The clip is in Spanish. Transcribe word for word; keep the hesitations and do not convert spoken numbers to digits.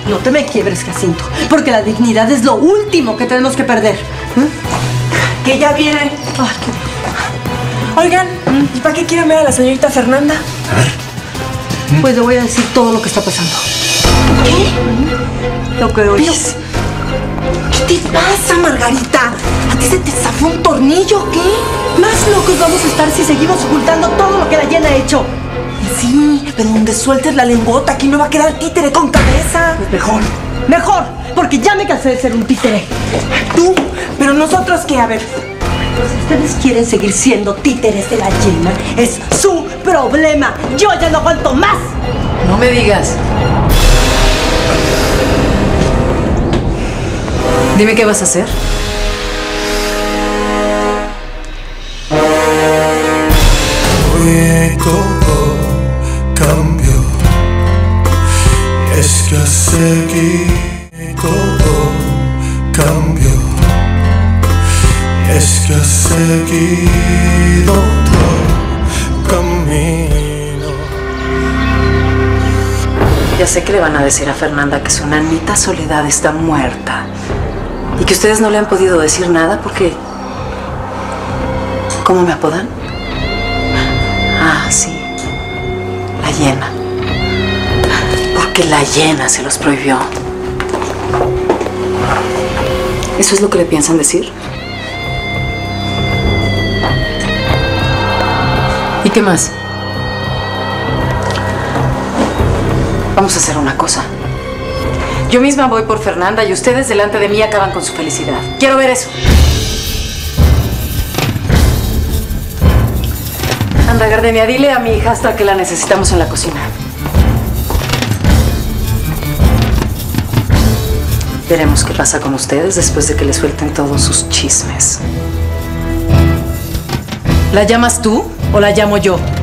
No te me quiebres, Jacinto, porque la dignidad es lo último que tenemos que perder. ¿Mm? Que ya viene. Ay, qué... Oigan, ¿y para qué quieren ver a la señorita Fernanda? A ver. Pues le voy a decir todo lo que está pasando. ¿Qué? Lo que oyes. ¿Qué te pasa, Margarita? ¿A ti se te zafó un tornillo o qué? Más locos vamos a estar si seguimos ocultando todo lo que la Llena ha hecho. Sí, pero donde sueltes la lengüota, aquí no va a quedar títere con cabeza. Pues mejor, mejor, porque ya me cansé de ser un títere. Tú, pero nosotros qué, a ver. Pues si ustedes quieren seguir siendo títeres de la Llena, es su problema. Yo ya no aguanto más. No me digas. Dime qué vas a hacer. Hoy todo cambió, y es que seguí. Todo cambió, y es que has seguido otro camino. Ya sé que le van a decir a Fernanda que su nanita Soledad está muerta y que ustedes no le han podido decir nada porque... ¿Cómo me apodan? Ah, sí. La Llena. Porque la Llena se los prohibió. ¿Eso es lo que le piensan decir? ¿Y qué más? Vamos a hacer una cosa. Yo misma voy por Fernanda y ustedes delante de mí acaban con su felicidad. Quiero ver eso. Anda, Gardenia, dile a mi hijastra que la necesitamos en la cocina. Veremos qué pasa con ustedes después de que le suelten todos sus chismes. ¿La llamas tú o la llamo yo?